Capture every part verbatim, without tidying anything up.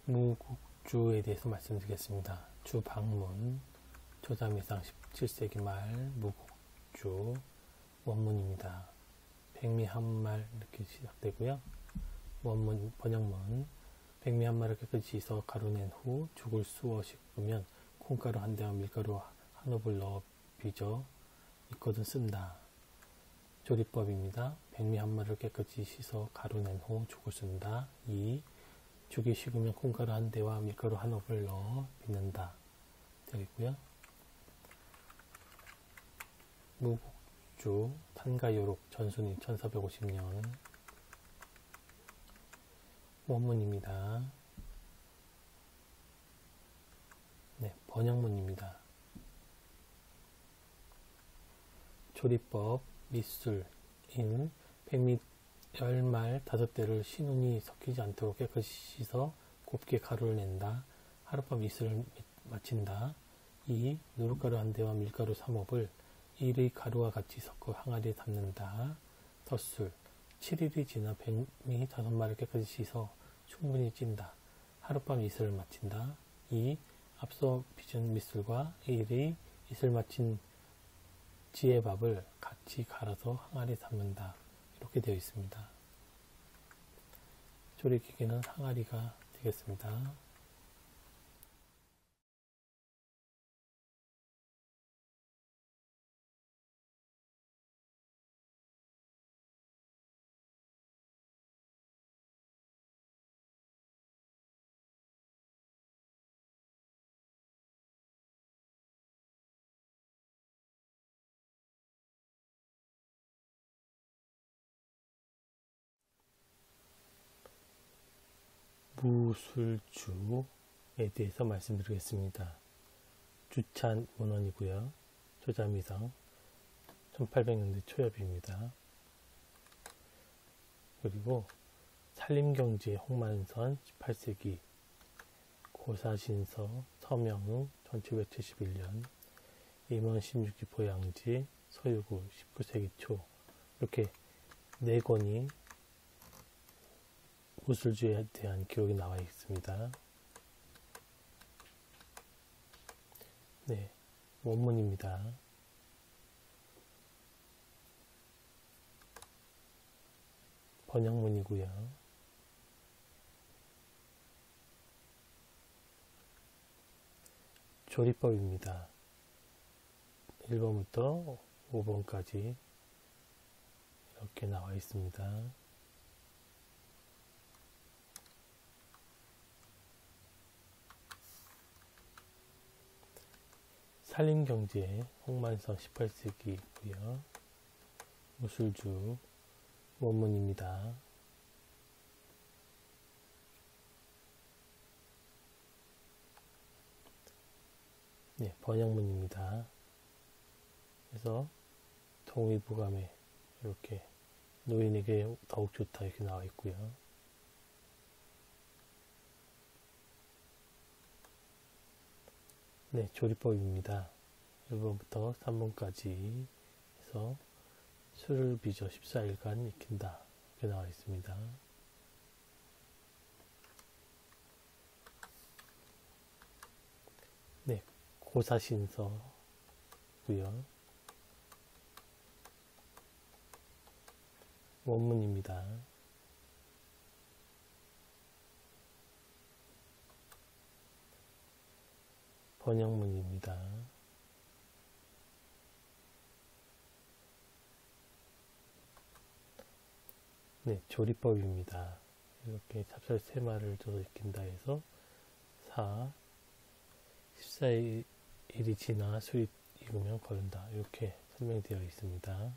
무국주에 대해서 말씀드리겠습니다. 주 방문, 조자미상 십칠 세기 말 무국주 원문입니다. 백미한말 이렇게 시작되고요. 원문, 번역문, 백미한말을 깨끗이 씻어 가루낸 후 죽을 쑤어 씻으면 콩가루 한 대와 밀가루 한 옵을 넣어 빚어 있거든 쓴다. 조리법입니다. 백미한마를 깨끗이 씻어 가루낸 후 죽을 쓴다. 이. 죽이 식으면 콩가루 한 대와 밀가루 한 옵을 넣어 빚는다. 되겠고요. 무국주 탄가요록 전순위 천사백오십 년 원문입니다. 네, 번역문입니다. 조리법 밑술인 백미 열말 다섯 대를 신운이 섞이지 않도록 깨끗이 씻어 곱게 가루를 낸다. 하룻밤 이슬을 마친다. 이. 누룩가루 한 대와 밀가루 삼 옵을 일의 가루와 같이 섞어 항아리에 담는다. 덧술 칠 일이 지나 백미 다섯 마리를 깨끗이 씻어 충분히 찐다. 하룻밤 이슬을 마친다. 이. 앞서 빚은 밑술과 일의 이슬 마친 지혜밥을 같이 갈아서 항아리에 담는다. 이렇게 되어 있습니다. 조리기계는 항아리가 되겠습니다. 무술주에 대해서 말씀드리겠습니다. 주찬 문헌이고요. 조자미상 천팔백 년대 초엽입니다. 그리고 산림경제 홍만선 십팔 세기 고사신서 서명웅 천칠백칠십일 년 임원 십육 기 보양지 서유구 십구 세기 초 이렇게 네 권이 무술주에 대한 기록이 나와 있습니다. 네, 원문입니다. 번역문이고요. 조리법입니다. 일 번부터 오 번까지 이렇게 나와 있습니다. 산림경제 홍만선 십팔 세기고요. 무술주 원문입니다. 네, 번역문입니다. 그래서 동의보감에 이렇게 노인에게 더욱 좋다 이렇게 나와 있고요. 네, 조리법입니다. 일 번부터 삼 번까지 해서 술을 빚어 십사 일간 익힌다 이렇게 나와 있습니다. 네, 고사신서고요. 원문입니다. 번역문입니다. 네, 조리법입니다. 이렇게 찹쌀 세 마리를 줘서 익힌다 해서 사. 십사 일이 지나 술이 익으면 거른다. 이렇게 설명되어 있습니다.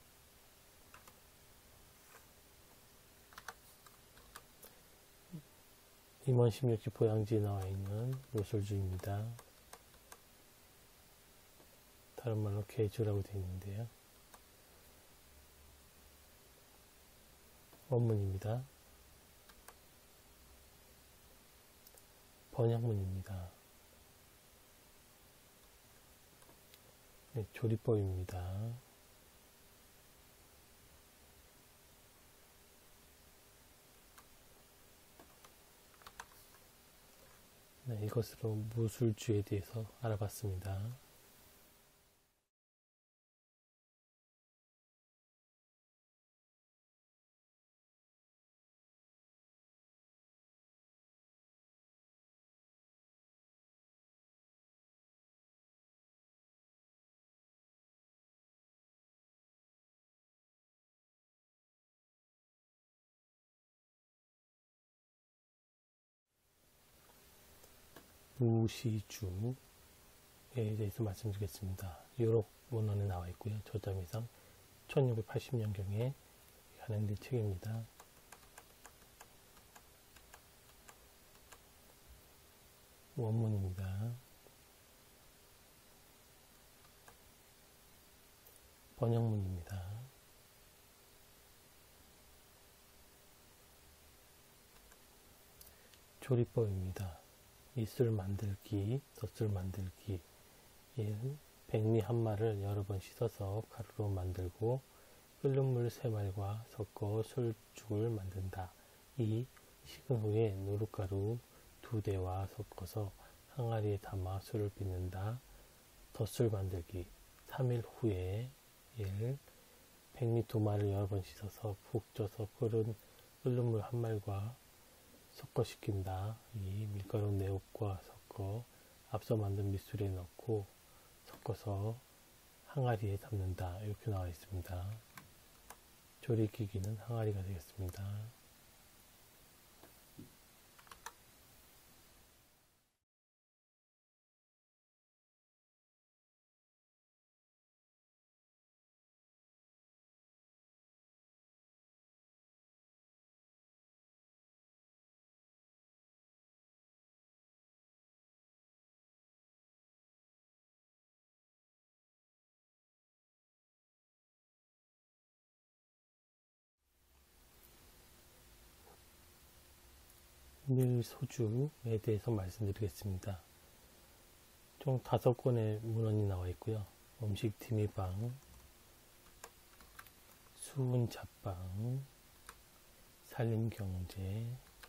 임원 십육 기 보양지에 나와 있는 무술주입니다. 다른 말로 개주라고 되어 있는데요. 원문입니다. 번역문입니다. 네, 조리법입니다. 이것으로 무술주에 대해서 알아봤습니다. 무시주에 대해서 말씀드리겠습니다. 유럽 원원에 나와 있고요. 저자미상 천육백팔십 년경에 발행된 책입니다. 원문입니다. 번역문입니다. 조리법입니다. 밑술 만들기, 덧술 만들기. 일. 백미 한 말을 여러 번 씻어서 가루로 만들고 끓는 물 세 말과 섞어 술죽을 만든다. 이. 식은 후에 누룩가루 두 대와 섞어서 항아리에 담아 술을 빚는다. 덧술 만들기. 삼 일 후에 일. 백미 두 말을 여러 번 씻어서 푹 쪄서 끓은 끓는 물 한 말과 섞어 식힌다. 이. 밀가루 네 옥과 섞어 앞서 만든 밑술에 넣고 섞어서 항아리에 담는다. 이렇게 나와 있습니다. 조리기기는 항아리가 되겠습니다. 밀소주에 대해서 말씀드리겠습니다. 총 다섯 권의 문헌이 나와 있고요. 음식 디미방, 수은잡방, 살림경제,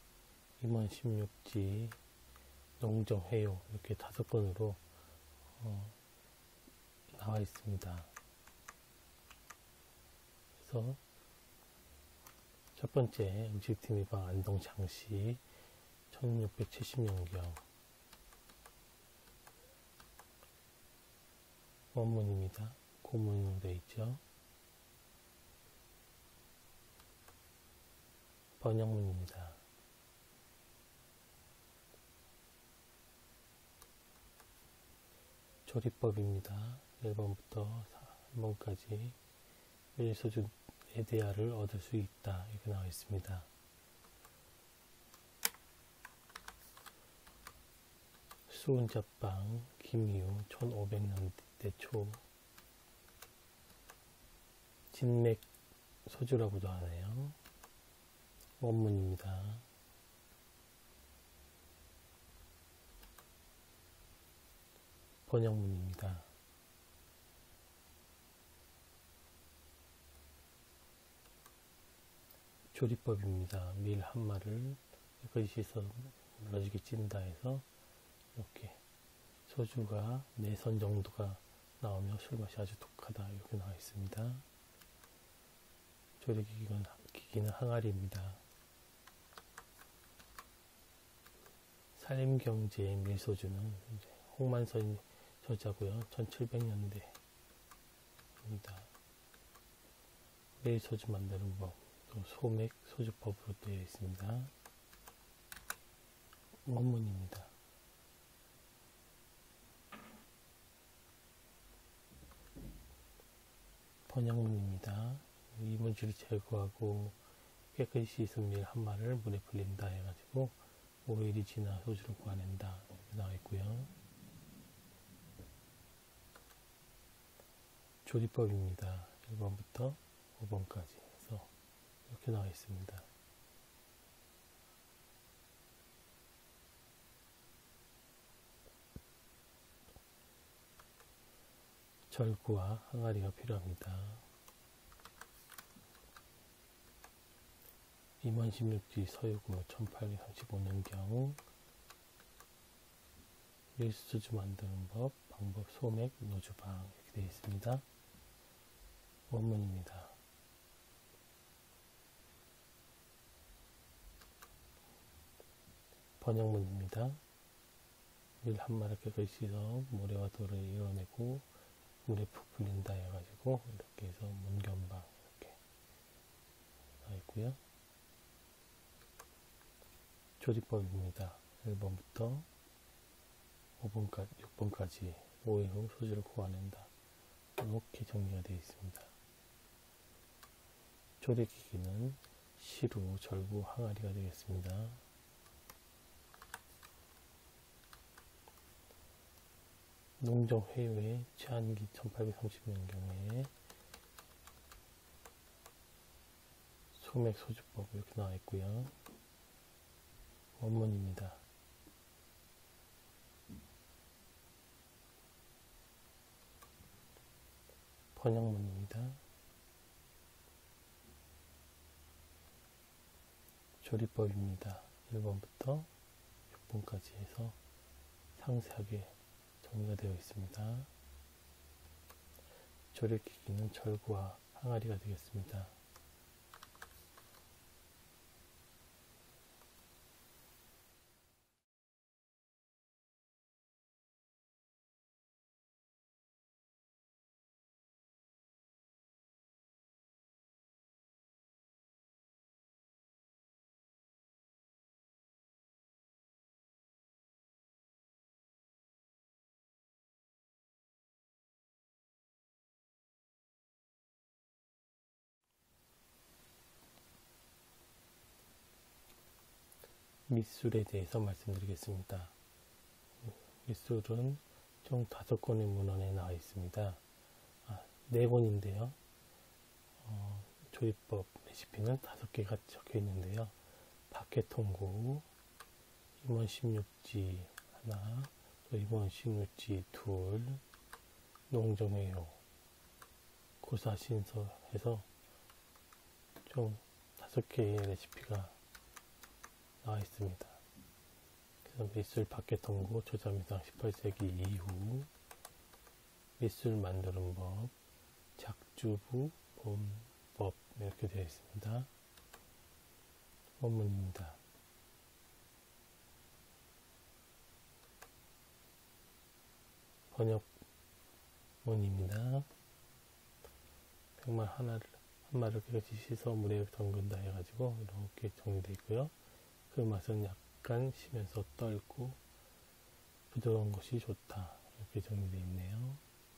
임원십육지, 농정회요 이렇게 다섯 권으로 어, 나와 있습니다. 그래서 첫 번째 음식 디미방 안동장씨 천육백칠십 년경 원문입니다. 고문으로 되어 있죠. 번역문입니다. 조리법입니다. 일 번부터 삼 번까지 밀소주에 대하를 얻을 수 있다. 이렇게 나와 있습니다. 수은잡방 김이후 천오백 년대 초 진맥 소주라고도 하네요. 원문입니다. 번역문입니다. 조리법입니다. 밀 한 마를 여기까지 씻어 물러지게 찐다 해서 이렇게 소주가 네 선 정도가 나오며 술맛이 아주 독하다 이렇게 나와 있습니다. 조리기기는 기기는 항아리입니다. 살림경제의 밀소주는 이제 홍만선이 저자고요. 천칠백 년대입니다. 밀소주 만드는 법, 또 소맥 소주법으로 되어 있습니다. 원문입니다. 번역문입니다. 이물질을 제거하고 깨끗이 씻은 밀 한 마를 물에 불린다 해가지고 오 일이 지나 소주를 구해낸다 이렇게 나와 있고요. 조리법입니다. 일 번부터 오 번까지 해서 이렇게 나와 있습니다. 절구와 항아리가 필요합니다. 임원십육지 서유구 천팔백삼십오 년경 밀수주 만드는 법, 방법, 소맥, 노주방 이렇게 되어 있습니다. 원문입니다. 번역문입니다. 밀 한 마리 깨끗이 씻어 모래와 돌을 이뤄내고 물에 푹 불린다 해가지고 이렇게 해서 문견방 이렇게 나와 있고요. 조리법입니다. 일 번부터 오 번까지, 육 번까지 오 일 후 소주를 고아낸다. 이렇게 정리가 되어 있습니다. 조리기기는 시루, 절구, 항아리가 되겠습니다. 농정회유의 최한기 천팔백삼십 년경에 소맥 소주법 이렇게 나와 있고요. 원문입니다. 번역문입니다. 조리법입니다. 일 번부터 육 번까지 해서 상세하게 정리가 되어 있습니다. 조리기기는 절구와 항아리가 되겠습니다. 밑술에 대해서 말씀드리겠습니다. 밑술은 총 다섯 권의 문헌에 나와 있습니다. 아, 네 권인데요. 어, 조리법 레시피는 다섯 개가 적혀 있는데요. 박해통고, 임원 십육지 하나, 또 임원 십육지 둘, 농정회요, 고사신서 해서 총 다섯 개의 레시피가 나와 있습니다. 그래서 밑술 박해통고 조자미상 십팔 세기 이후, 밑술 만드는 법, 작주부 본법 이렇게 되어 있습니다. 원문입니다. 번역문입니다. 백말 하나를 한 마리를 깨끗이 씻어 물에 담근다 해가지고 이렇게 정리되어 있고요. 그 맛은 약간 쉬면서 떫고 부드러운 것이 좋다 이렇게 정리되어 있네요.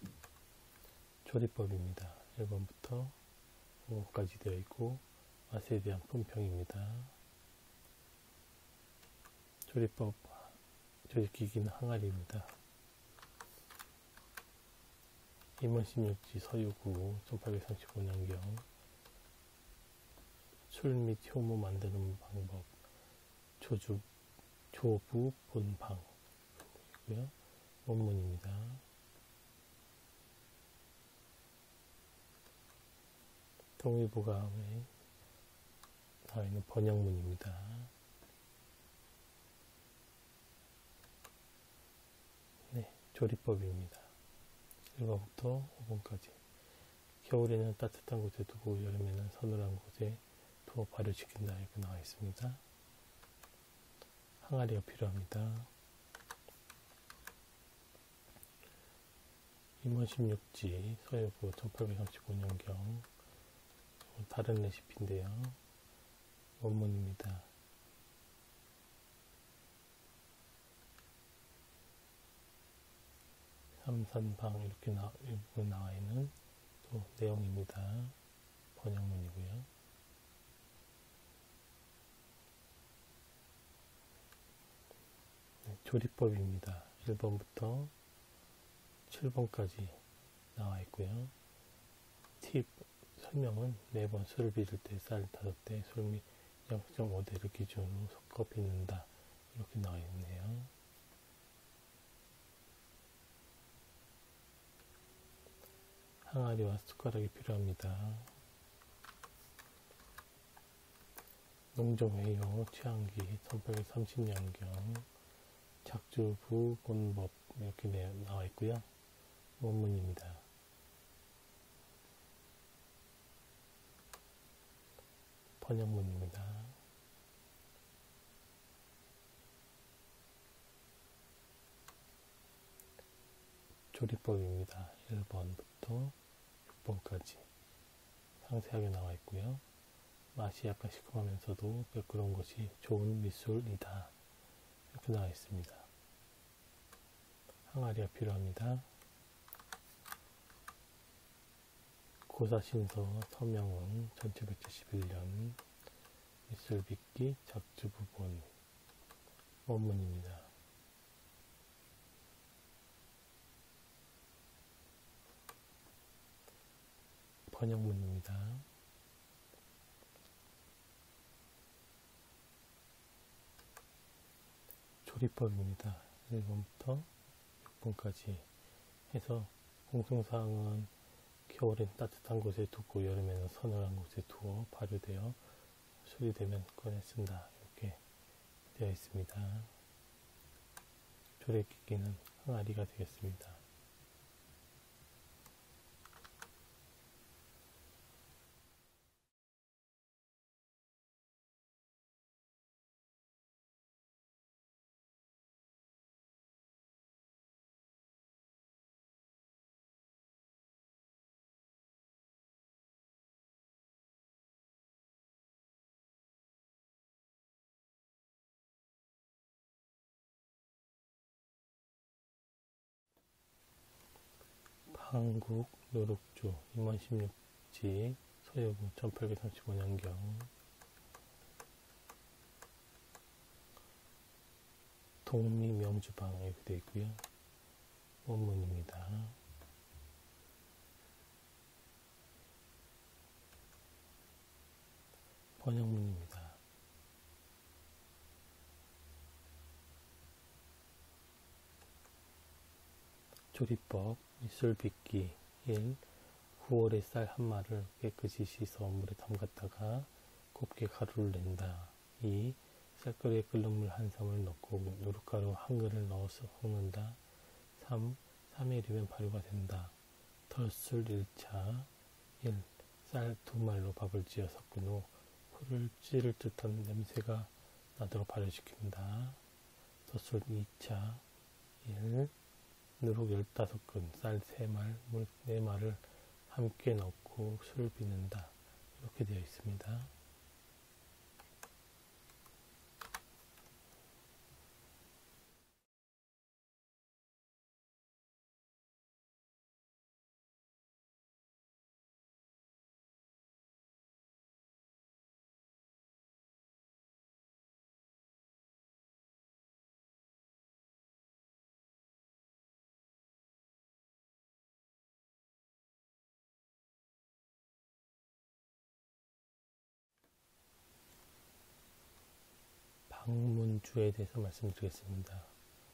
조리법입니다. 일 번부터 오 번까지 되어 있고 맛에 대한 품평입니다. 조리법, 조리기기는 항아리입니다. 임원 십육지 서유구 천팔백삼십오 년경 술 및 효모 만드는 방법, 조주, 조부 본방 이고요. 원문입니다. 동의보감에 나와 있는 번역문입니다. 네, 조리법입니다. 일 번부터 오 번까지 겨울에는 따뜻한 곳에 두고 여름에는 서늘한 곳에 두어 발효시킨다 이렇게 나와 있습니다. 항아리가 필요합니다. 임원 십육지 서유구 천팔백삼십오 년경 다른 레시피인데요. 원문입니다. 삼산방 이렇게 나, 나와 있는 또 내용입니다. 번역문이고요. 네, 조리법입니다. 일 번부터 칠 번까지 나와 있고요. 팁 설명은 매번 술을 빚을 때 쌀 다섯 대, 술 및 영 점 오 대를 기준으로 섞어 빚는다 이렇게 나와 있네요. 항아리와 숟가락이 필요합니다. 농정회요 최한기 천팔백삼십 년경 작주부 본법 이렇게 나와 있고요. 원문입니다. 번역문입니다. 조리법입니다. 일 번부터 육 번까지 상세하게 나와 있고요. 맛이 약간 시큼하면서도 매끄러운 것이 좋은 미술이다. 이렇게 나와 있습니다. 항아리가 필요합니다. 고사신서 서명은 천칠백칠십일 년 미술빗기 작주부본 원문입니다. 번역문입니다. 조리법입니다. 일 번부터 육 번까지 해서 공통사항은 겨울엔 따뜻한 곳에 두고 여름에는 서늘한 곳에 두어 발효되어 술이 되면 꺼내 쓴다. 이렇게 되어 있습니다. 조리기기는 항아리가 되겠습니다. 한국 노룩주 임원십육 지 서여구 천팔백삼십오 년경 동미명주방 이렇게 되어 있고요. 원문입니다. 번역문입니다. 조리법 미술빗기 일. 구월에 쌀 한 마를 깨끗이 씻어 물에 담갔다가 곱게 가루를 낸다. 이. 쌀그릇에 끓는 물 한 사물 넣고 누룩가루 한 그릇을 넣어서 섞는다. 삼. 삼 일이면 발효가 된다. 덜술 일 차 일. 쌀 두 말로 밥을 지어 섞은 후 풀을 찌를 듯한 냄새가 나도록 발효시킨다. 덧술 이 차 일. 누룩 열다섯 근, 쌀 세 말, 물 네 말을 함께 넣고 술을 빚는다. 이렇게 되어 있습니다. 방문주에 대해서 말씀드리겠습니다.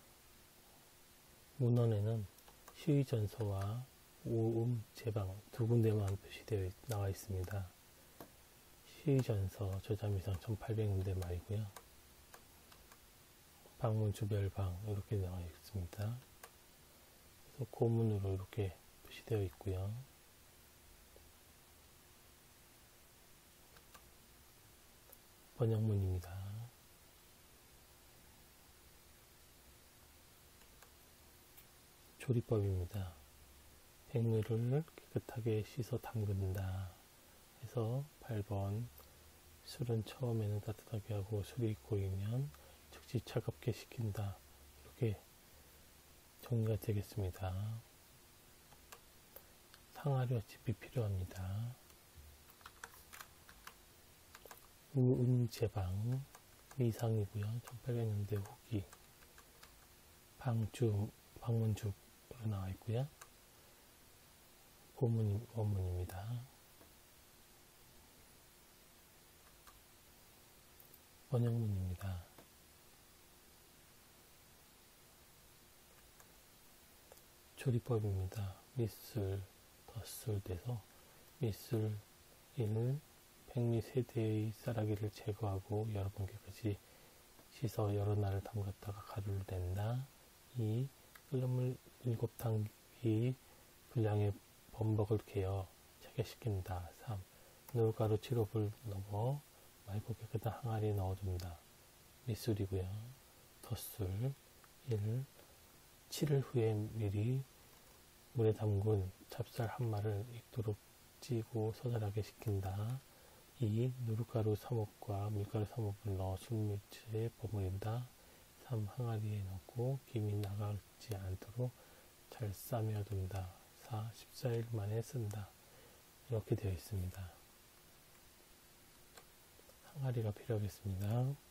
문헌에는 시의전서와 오음 제방 두 군데만 표시되어 나와 있습니다. 시의전서 저자미상 천팔백 년대 말이고요. 방문주별방 이렇게 나와 있습니다. 그래서 고문으로 이렇게 표시되어 있고요. 번역문입니다. 조리법입니다. 백미를 깨끗하게 씻어 담근다 해서 팔 번 술은 처음에는 따뜻하게 하고 술이 고이면 즉시 차갑게 식힌다. 이렇게 정리가 되겠습니다. 상하려 짚이 필요합니다. 우음제방 미상이고요. 천팔백 년대 후기 방주 방문주 나와 있고요. 고문 원문입니다. 번역문입니다. 조리법입니다. 밑술, 덧술 돼서 밑술 일. 백미 세대의 쌀아기를 제거하고 여러 번 깨끗이 씻어 여러 날을 담갔다가 가루를 낸다. 이. 끓는 물 일곱 당기 분량의 범벅을 개어 체결시킨다. 삼. 누룩가루 칠 호흡을 넣어 맑고 깨끗한 항아리에 넣어둔다. 밑술이고요. 덧술. 일. 칠일 후에 미리 물에 담근 찹쌀 한 마를 익도록 찌고 서늘하게 식힌다. 이. 누룩가루 삼 호흡과 밀가루 삼 호흡을 넣어 술물체에 버무린다. 삼. 항아리에 넣고 김이 나가지 않도록 잘 싸매어둔다. 사. 십사 일 만에 쓴다. 이렇게 되어 있습니다. 항아리가 필요하겠습니다.